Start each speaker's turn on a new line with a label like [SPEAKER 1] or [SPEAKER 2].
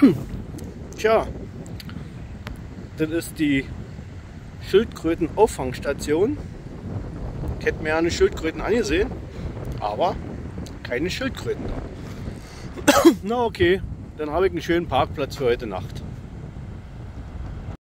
[SPEAKER 1] Tja, das ist die Schildkrötenauffangstation. Ich hätte mir ja eine Schildkröten angesehen, aber keine Schildkröten da. Na okay, dann habe ich einen schönen Parkplatz für heute Nacht.